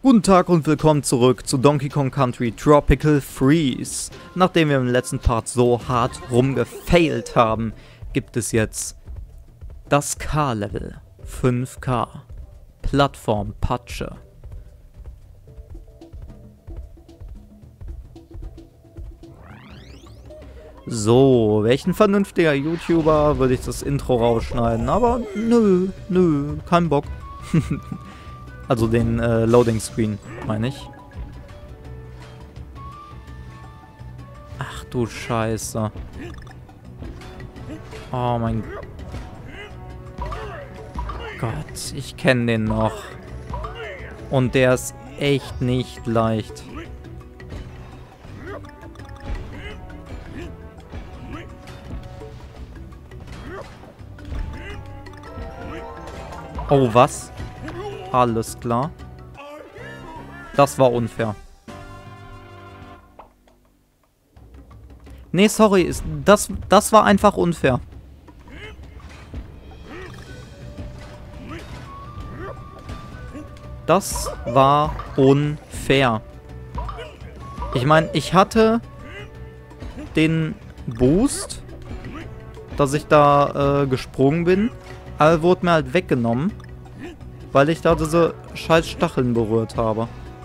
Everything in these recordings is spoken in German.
Guten Tag und willkommen zurück zu Donkey Kong Country Tropical Freeze. Nachdem wir im letzten Part so hart rumgefailt haben, gibt es jetzt das K-Level 5K. Plattform Patsche. So, welchen vernünftiger YouTuber würde ich das Intro rausschneiden? Aber nö, kein Bock. Also den Loading Screen, meine ich. Ach du Scheiße. Oh mein Gott, ich kenne den noch. Und der ist echt nicht leicht. Oh, was? Alles klar. Das war unfair. Nee, sorry, das war einfach unfair. Das war unfair. Ich meine, ich hatte den Boost, dass ich da gesprungen bin, aber wurde mir halt weggenommen, weil ich da diese scheiß Stacheln berührt habe.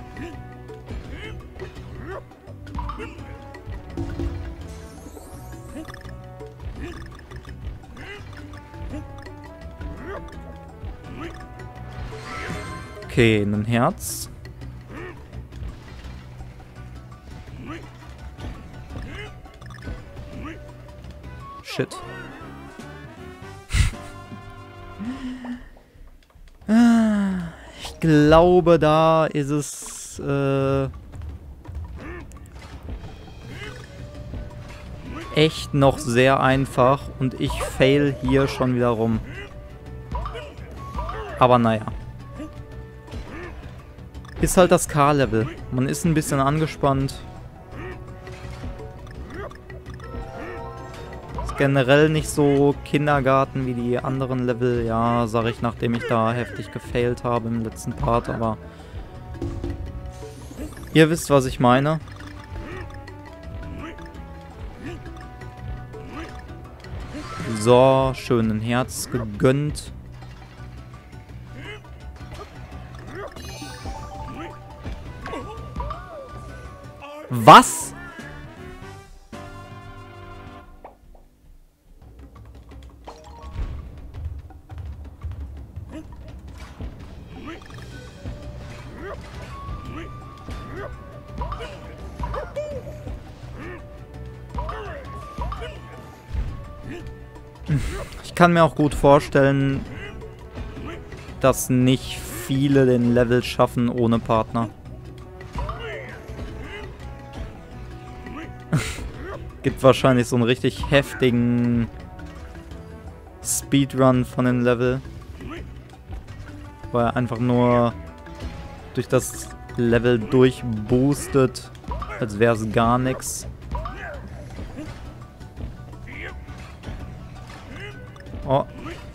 Okay, ein Herz. Shit. Ich glaube, da ist es echt noch sehr einfach und ich fail hier schon wieder rum. Aber naja. Ist halt das K-Level. Man ist ein bisschen angespannt. Ist generell nicht so Kindergarten wie die anderen Level. Ja, sag ich, nachdem ich da heftig gefailt habe im letzten Part. Aber ihr wisst, was ich meine. So, schön ein Herz gegönnt. Was? Ich kann mir auch gut vorstellen, dass nicht viele den Level schaffen ohne Partner. Gibt wahrscheinlich so einen richtig heftigen Speedrun von dem Level, wo er einfach nur durch das Level durchboostet, als wäre es gar nichts. Oh.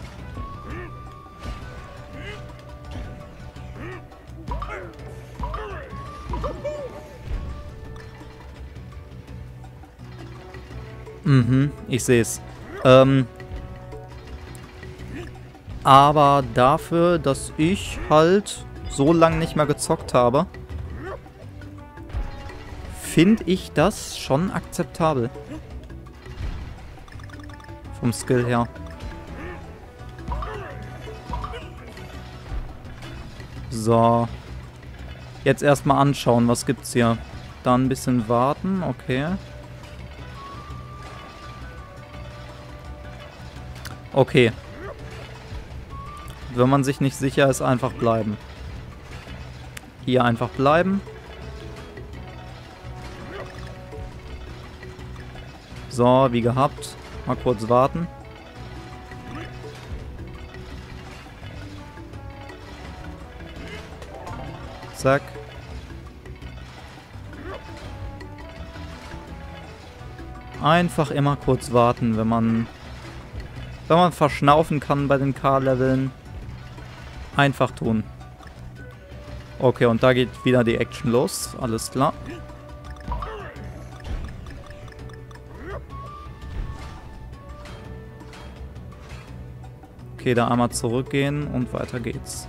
Ich sehe es. Aber dafür, dass ich halt so lange nicht mehr gezockt habe, finde ich das schon akzeptabel. Vom Skill her. So. Jetzt erstmal anschauen, was gibt's hier. Dann ein bisschen warten, okay. Okay. Wenn man sich nicht sicher ist, einfach bleiben. Hier einfach bleiben. So, wie gehabt. Mal kurz warten. Zack. Einfach immer kurz warten, wenn man verschnaufen kann bei den K-Leveln. Einfach tun. Okay, und da geht wieder die Action los. Alles klar. Okay, da einmal zurückgehen und weiter geht's.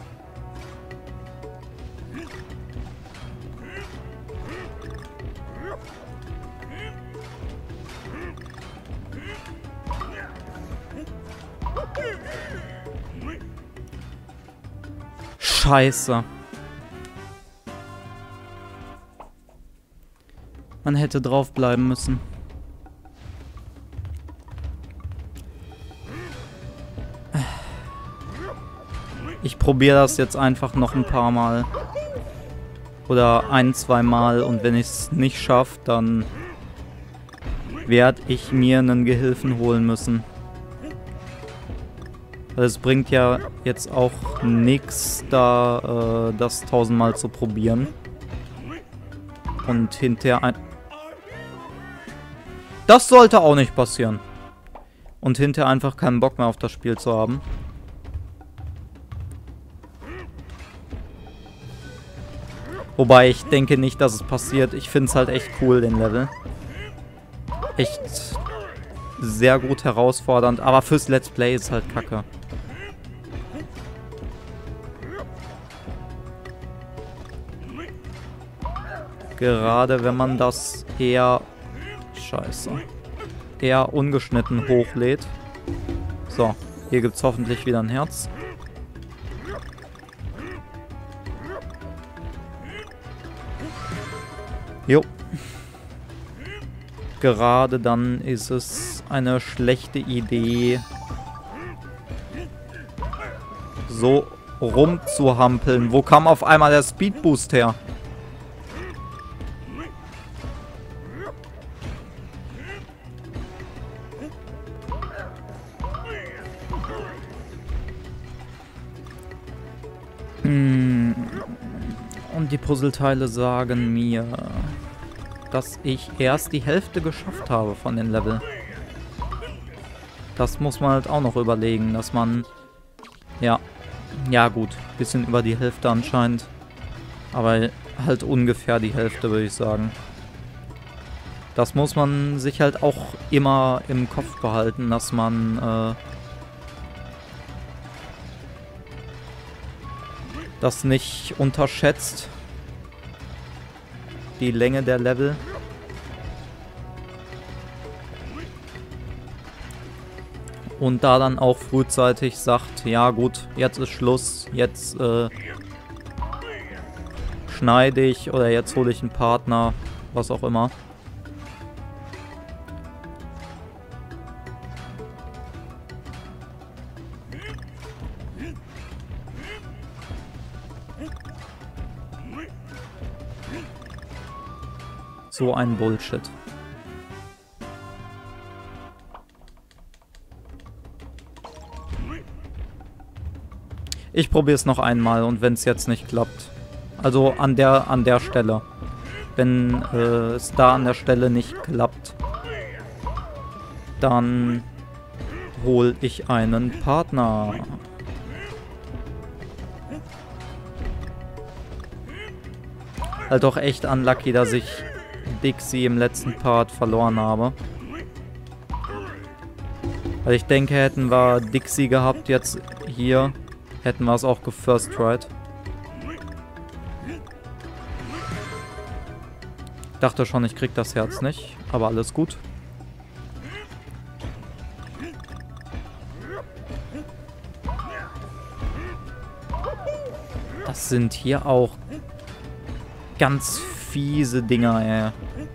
Scheiße. Man hätte draufbleiben müssen. Ich probiere das jetzt einfach noch ein paar Mal. Oder ein, zwei Mal. Und wenn ich es nicht schaffe, dann werde ich mir einen Gehilfen holen müssen. Es bringt ja jetzt auch nichts, da das 1000-mal zu probieren. Und hinterher Das sollte auch nicht passieren. Und hinterher einfach keinen Bock mehr auf das Spiel zu haben. Wobei ich denke nicht, dass es passiert. Ich finde es halt echt cool, den Level. Echt sehr gut herausfordernd. Aber fürs Let's Play ist halt kacke. Gerade wenn man das eher... Scheiße. Eher ungeschnitten hochlädt. So, hier gibt es hoffentlich wieder ein Herz. Jo. Gerade dann ist es eine schlechte Idee, so rumzuhampeln. Wo kam auf einmal der Speedboost her? Und die Puzzleteile sagen mir, dass ich erst die Hälfte geschafft habe von den Level. Das muss man halt auch noch überlegen, dass man... Ja, gut, bisschen über die Hälfte anscheinend. Aber halt ungefähr die Hälfte, würde ich sagen. Das muss man sich halt auch immer im Kopf behalten, dass man... das nicht unterschätzt. Die Länge der Level. Und da dann auch frühzeitig sagt, ja gut, jetzt ist Schluss, jetzt schneide ich oder jetzt hole ich einen Partner, was auch immer. So ein Bullshit. Ich probiere es noch einmal und wenn es jetzt nicht klappt. Also an der Stelle. Wenn es da an der Stelle nicht klappt, dann hole ich einen Partner. Halt doch echt unlucky, dass ich Dixie im letzten Part verloren habe. Weil ich denke, hätten wir Dixie gehabt jetzt hier, hätten wir es auch gefirst tried. Dachte schon, ich krieg das Herz nicht, aber alles gut. Das sind hier auch ganz fiese Dinger, ey.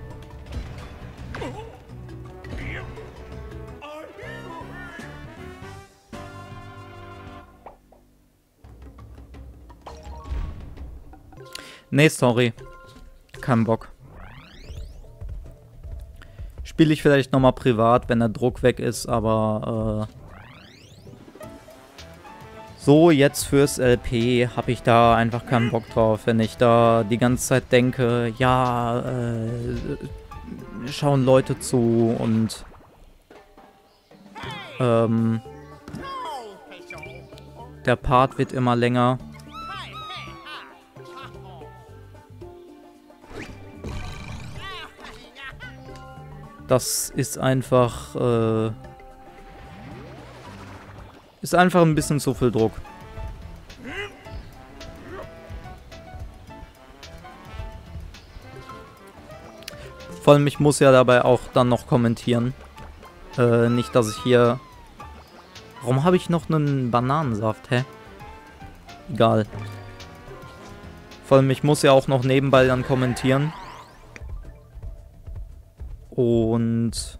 Nee, sorry. Kein Bock. Spiele ich vielleicht nochmal privat, wenn der Druck weg ist, aber so jetzt fürs LP habe ich da einfach keinen Bock drauf, wenn ich da die ganze Zeit denke, ja, schauen Leute zu und der Part wird immer länger. Das ist einfach ein bisschen zu viel Druck. Vor allem, ich muss ja dabei auch dann noch kommentieren. Nicht, dass ich hier... Warum habe ich noch einen Bananensaft, hä? Egal. Vor allem, ich muss ja auch noch nebenbei dann kommentieren. Und...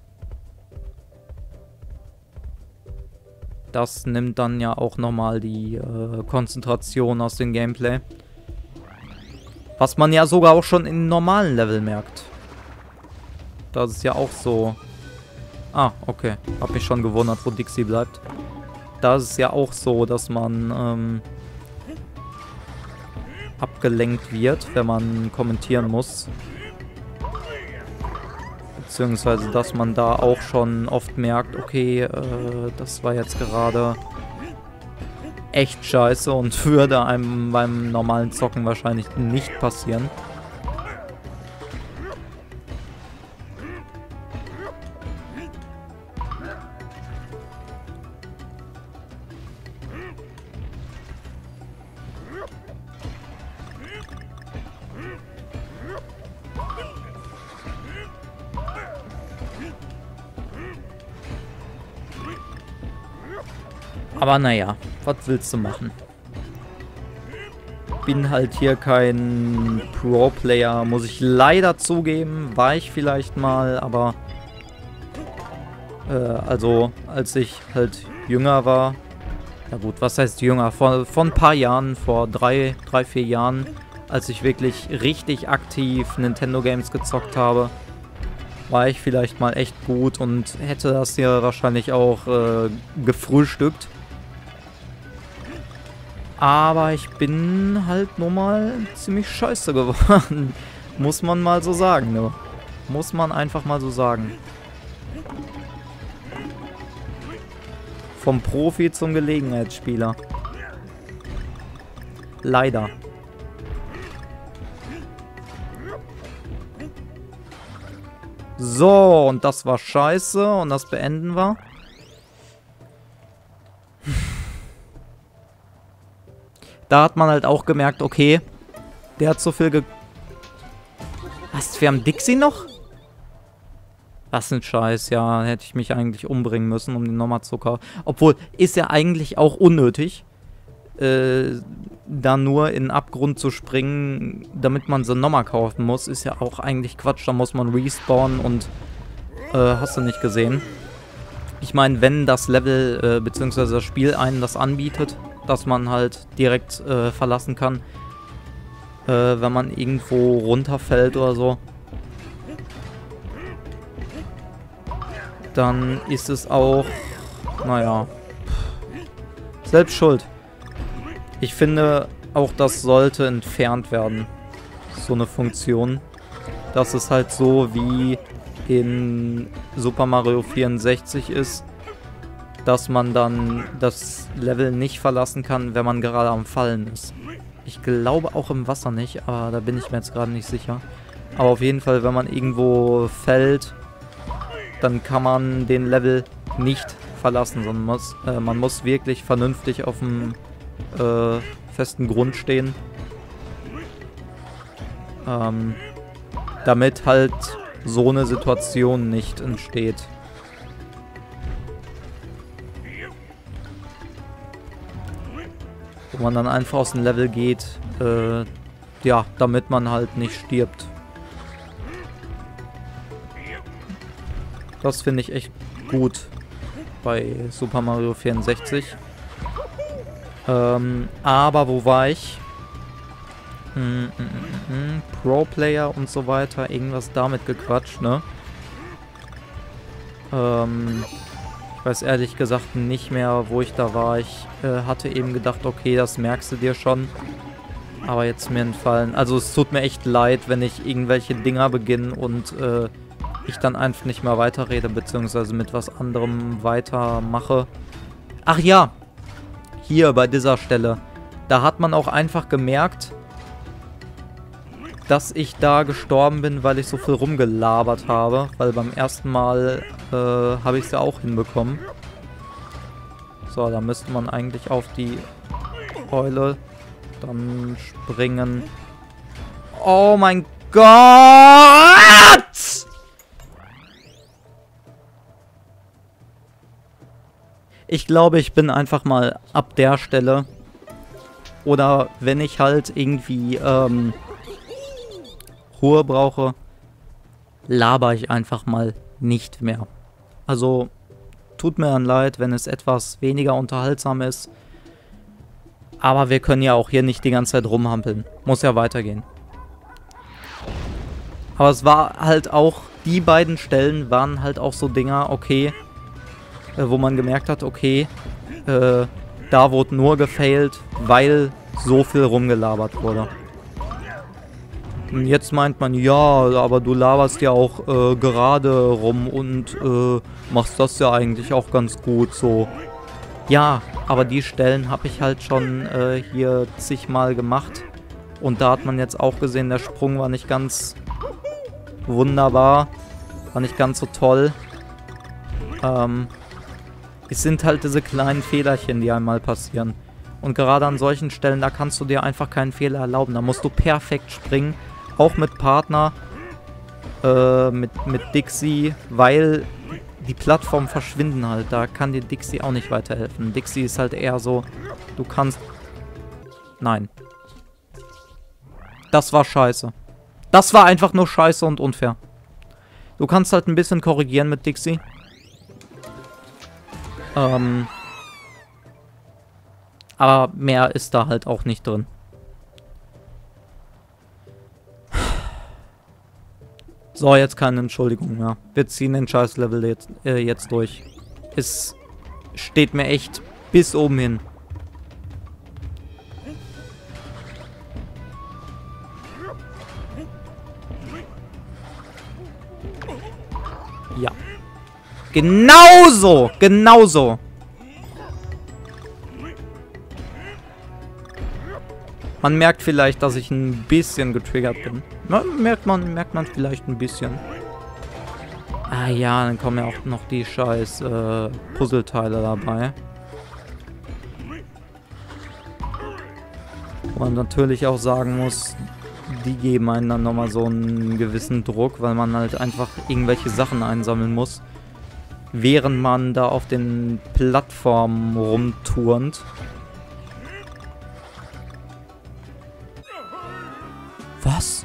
das nimmt dann ja auch nochmal die Konzentration aus dem Gameplay. Was man ja sogar auch schon in normalen Level merkt. Das ist ja auch so... Ah, okay. Hab mich schon gewundert, wo Dixie bleibt. Da ist es ja auch so, dass man abgelenkt wird, wenn man kommentieren muss. Beziehungsweise, dass man da auch schon oft merkt, okay, das war jetzt gerade echt scheiße und würde einem beim normalen Zocken wahrscheinlich nicht passieren. Aber naja, was willst du machen? Bin halt hier kein Pro-Player, muss ich leider zugeben. War ich vielleicht mal, aber... also, als ich halt jünger war... Ja gut, was heißt jünger? Vor ein paar Jahren, vor 3, 4 Jahren, als ich wirklich richtig aktiv Nintendo Games gezockt habe, war ich vielleicht mal echt gut und hätte das hier wahrscheinlich auch gefrühstückt. Aber ich bin halt nur mal ziemlich scheiße geworden. Muss man mal so sagen, ne? Muss man einfach mal so sagen. Vom Profi zum Gelegenheitsspieler. Leider. So, und das war scheiße und das beenden wir. Da hat man halt auch gemerkt, okay, der hat so viel Was, wir haben Dixie noch? Was ein Scheiß, ja, hätte ich mich eigentlich umbringen müssen, um den nochmal zu kaufen. Obwohl, ist ja eigentlich auch unnötig, da nur in den Abgrund zu springen, damit man sie nochmal kaufen muss, ist ja auch eigentlich Quatsch. Da muss man respawnen und hast du nicht gesehen. Ich meine, wenn das Level bzw. das Spiel einen das anbietet, dass man halt direkt verlassen kann, wenn man irgendwo runterfällt oder so, dann ist es auch, naja, selbst schuld. Ich finde, auch das sollte entfernt werden, so eine Funktion. Dass es halt so wie in Super Mario 64 ist, dass man dann das Level nicht verlassen kann, wenn man gerade am Fallen ist. Ich glaube auch im Wasser nicht, aber da bin ich mir jetzt gerade nicht sicher. Aber auf jeden Fall, wenn man irgendwo fällt, dann kann man den Level nicht verlassen, sondern man muss wirklich vernünftig auf dem festen Grund stehen. Damit halt so eine Situation nicht entsteht. Wo man dann einfach aus dem Level geht, ja, damit man halt nicht stirbt. Das finde ich echt gut bei Super Mario 64. Aber wo war ich? Pro-Player und so weiter, irgendwas damit gequatscht, ne? Ich weiß ehrlich gesagt nicht mehr, wo ich da war. Ich hatte eben gedacht, okay, das merkst du dir schon. Aber jetzt mir entfallen. Also es tut mir echt leid, wenn ich irgendwelche Dinger beginne und ich dann einfach nicht mehr weiterrede, beziehungsweise mit was anderem weitermache. Ach ja, hier bei dieser Stelle. Da hat man auch einfach gemerkt, dass ich da gestorben bin, weil ich so viel rumgelabert habe. Weil beim ersten Mal habe ich es ja auch hinbekommen. So, da müsste man eigentlich auf die Eule dann springen. Oh mein Gott! Ich glaube, ich bin einfach mal ab der Stelle. Oder wenn ich halt irgendwie Ruhe brauche, laber ich einfach mal nicht mehr. Also, tut mir dann leid, wenn es etwas weniger unterhaltsam ist. Aber wir können ja auch hier nicht die ganze Zeit rumhampeln. Muss ja weitergehen. Aber es war halt auch, die beiden Stellen waren halt auch so Dinger, okay, wo man gemerkt hat, okay, da wurde nur gefailt, weil so viel rumgelabert wurde. Und jetzt meint man, ja, aber du laberst ja auch gerade rum und machst das ja eigentlich auch ganz gut so. Ja, aber die Stellen habe ich halt schon hier zigmal gemacht. Und da hat man jetzt auch gesehen, der Sprung war nicht ganz wunderbar. War nicht ganz so toll. Es sind halt diese kleinen Fehlerchen, die einmal passieren. Und gerade an solchen Stellen, da kannst du dir einfach keinen Fehler erlauben. Da musst du perfekt springen. Auch mit Partner. Mit Dixie. Weil die Plattformen verschwinden halt. Da kann dir Dixie auch nicht weiterhelfen. Dixie ist halt eher so, du kannst... Nein. Das war scheiße. Das war einfach nur scheiße und unfair. Du kannst halt ein bisschen korrigieren mit Dixie. Aber mehr ist da halt auch nicht drin. So, jetzt keine Entschuldigung mehr. Wir ziehen den Scheiß-Level jetzt durch. Es steht mir echt bis oben hin. Ja. Genauso! Genauso! Man merkt vielleicht, dass ich ein bisschen getriggert bin. Na, merkt man vielleicht ein bisschen. Ah ja, dann kommen ja auch noch die scheiß Puzzleteile dabei. Wo man natürlich auch sagen muss, die geben einen dann nochmal so einen gewissen Druck, weil man halt einfach irgendwelche Sachen einsammeln muss. Während man da auf den Plattformen rumturnt. Was?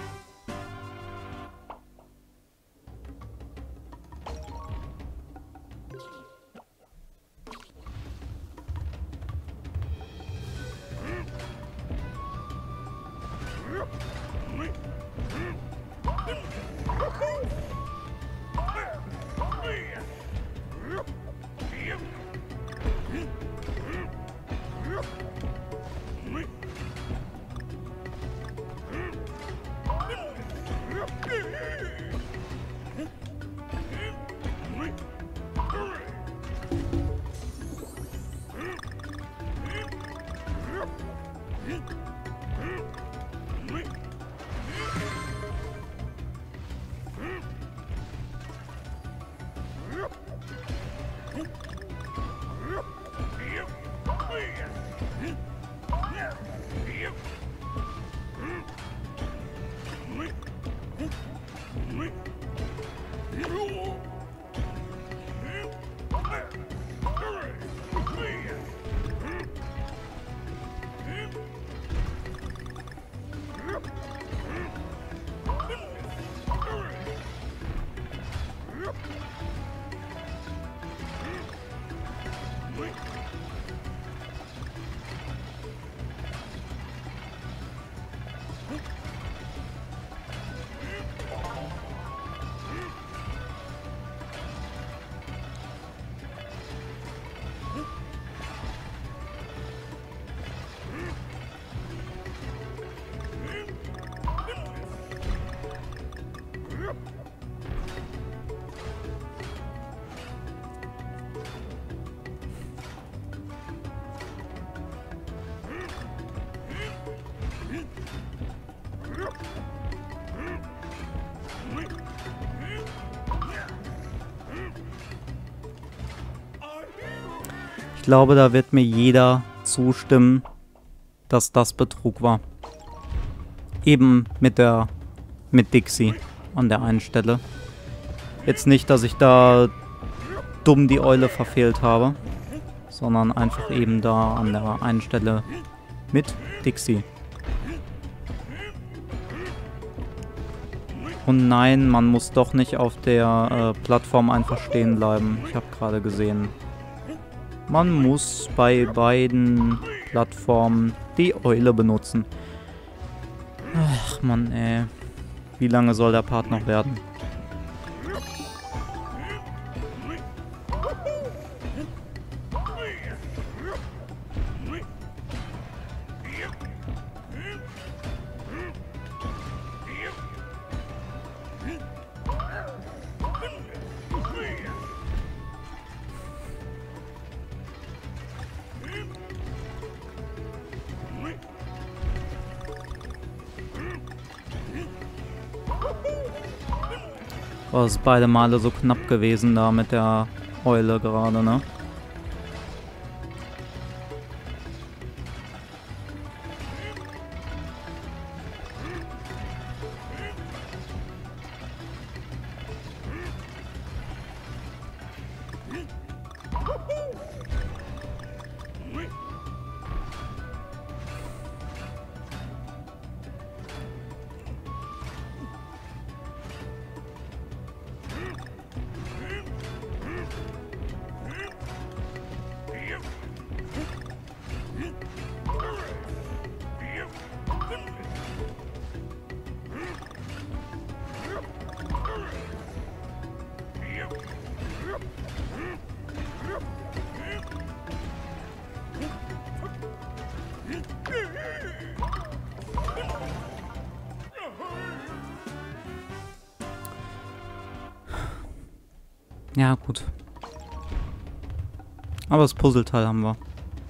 Ich glaube, da wird mir jeder zustimmen, dass das Betrug war. Eben mit Dixie an der einen Stelle. Jetzt nicht, dass ich da dumm die Eule verfehlt habe, sondern einfach eben da an der einen Stelle mit Dixie. Und nein, man muss doch nicht auf der Plattform einfach stehen bleiben. Ich habe gerade gesehen, man muss bei beiden Plattformen die Eule benutzen. Ach Mann, ey. Wie lange soll der Part noch werden? War es beide Male so knapp gewesen da mit der Eule gerade, ne? Ja, gut. Aber das Puzzleteil haben wir.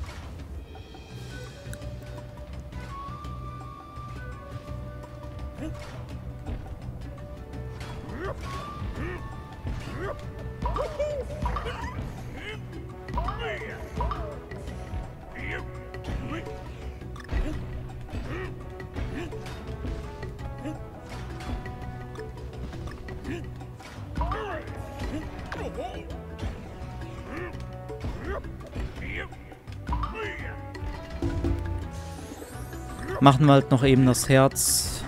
Machen wir halt noch eben das Herz.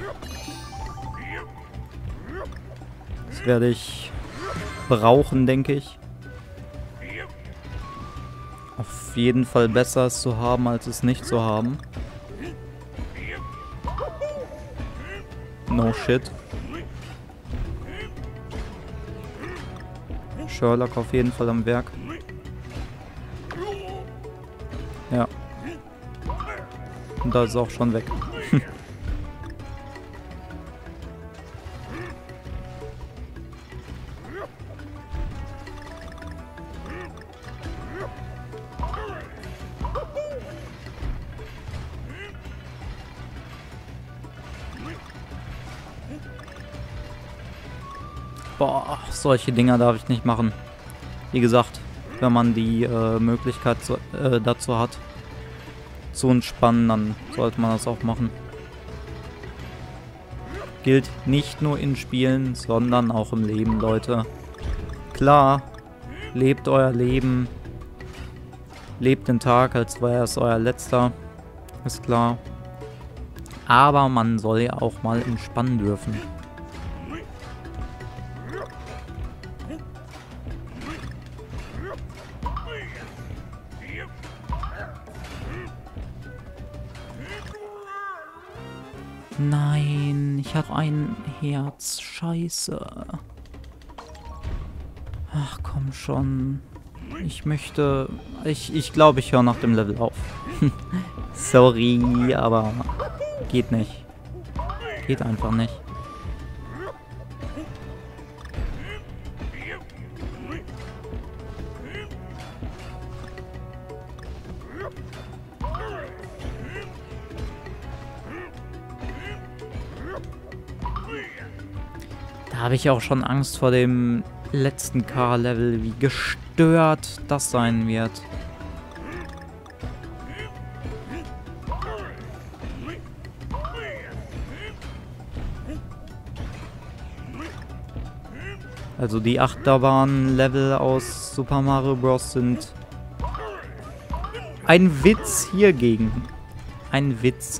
Das werde ich brauchen, denke ich. Auf jeden Fall besser es zu haben, als es nicht zu haben. No shit. Sherlock auf jeden Fall am Werk. Ja. Und da ist es auch schon weg. Boah, solche Dinger darf ich nicht machen. Wie gesagt, wenn man die Möglichkeit dazu hat, zu entspannen, dann sollte man das auch machen. Gilt nicht nur in Spielen, sondern auch im Leben, Leute. Klar, lebt euer Leben. Lebt den Tag, als wäre es euer letzter. Ist klar. Aber man soll ja auch mal entspannen dürfen. Nein, ich habe ein Herz. Scheiße. Ach, komm schon. Ich möchte... Ich glaube, ich höre nach dem Level auf. Sorry, aber geht nicht. Geht einfach nicht. Da habe ich auch schon Angst vor dem letzten K-Level, wie gestört das sein wird. Also die Achterbahn-Level aus Super Mario Bros. Sind ein Witz hiergegen. Ein Witz.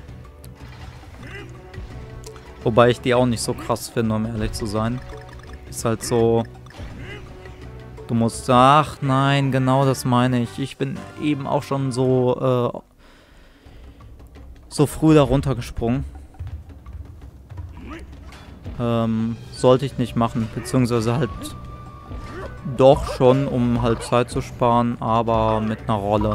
Wobei ich die auch nicht so krass finde, um ehrlich zu sein. Ist halt so... Du musst... Ach nein, genau das meine ich. Ich bin eben auch schon so... so früh da runtergesprungen. Sollte ich nicht machen. Beziehungsweise halt... Doch schon, um halt Zeit zu sparen, aber mit einer Rolle.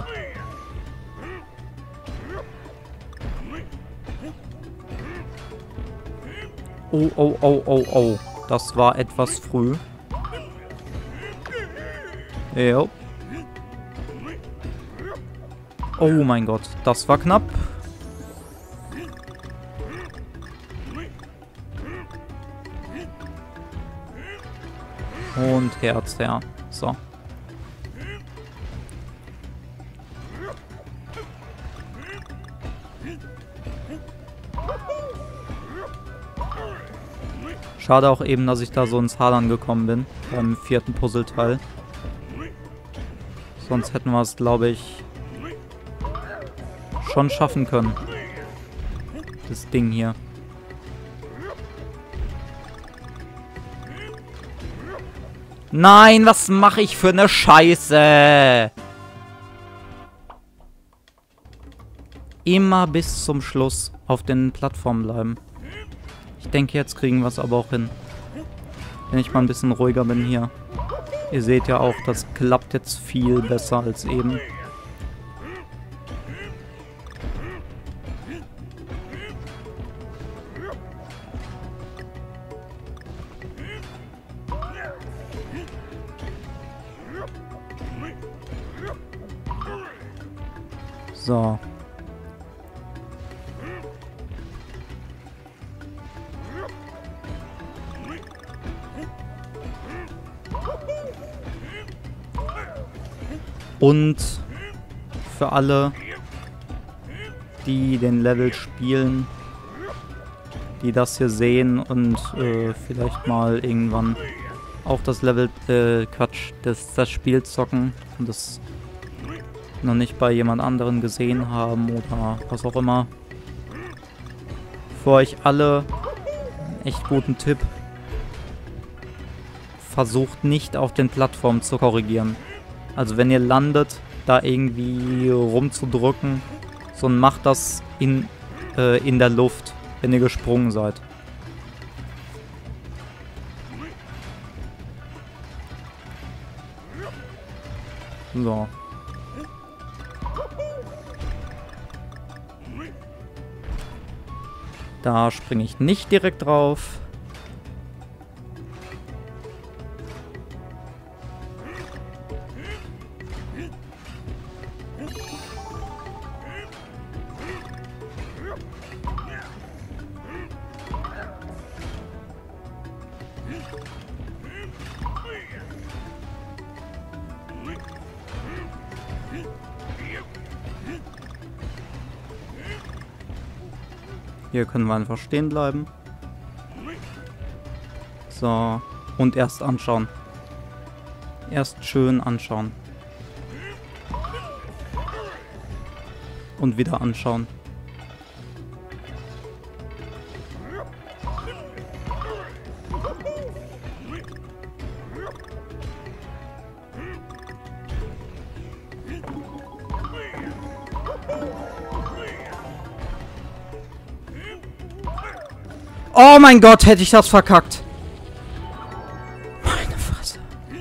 Oh, oh, oh, oh, oh. Das war etwas früh. Jo. Oh mein Gott, das war knapp. Und Herz, ja. So. Schade auch eben, dass ich da so ins Hadern gekommen bin. Beim 4. Puzzleteil. Sonst hätten wir es, glaube ich, schon schaffen können. Das Ding hier. Nein, was mache ich für eine Scheiße? Immer bis zum Schluss auf den Plattformen bleiben. Ich denke, jetzt kriegen wir es aber auch hin. Wenn ich mal ein bisschen ruhiger bin hier. Ihr seht ja auch, das klappt jetzt viel besser als eben. So. Und für alle, die den Level spielen, die das hier sehen und vielleicht mal irgendwann auch das Level, das Spiel zocken und das noch nicht bei jemand anderen gesehen haben oder was auch immer. Für euch alle einen echt guten Tipp. Versucht nicht auf den Plattformen zu korrigieren. Also wenn ihr landet, da irgendwie rumzudrücken, sondern macht das in der Luft, wenn ihr gesprungen seid. So. Da springe ich nicht direkt drauf. Hier können wir einfach stehen bleiben. So. Und erst anschauen. Erst schön anschauen. Und wieder anschauen. Oh mein Gott, hätte ich das verkackt. Meine Fresse.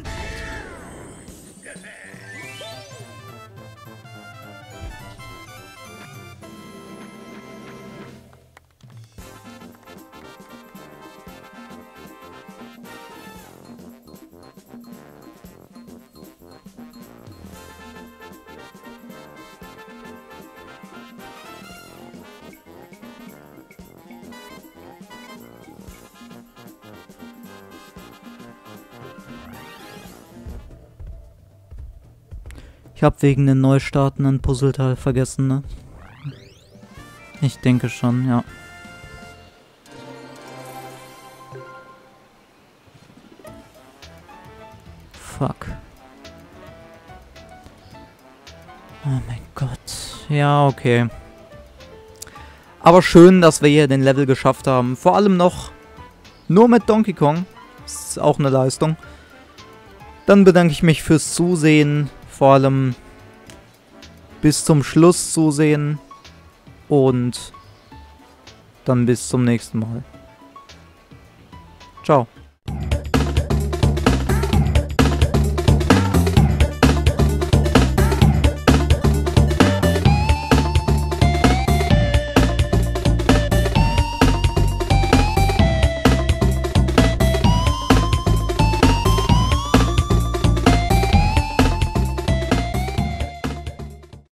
Ich habe wegen den Neustarten ein Puzzleteil vergessen, ne? Ich denke schon, ja. fuck. Oh mein Gott. Ja, okay. Aber schön, dass wir hier den Level geschafft haben. Vor allem noch nur mit Donkey Kong. Das ist auch eine Leistung. Dann bedanke ich mich fürs Zusehen. Vor allem bis zum Schluss zusehen. Und dann bis zum nächsten Mal. Ciao.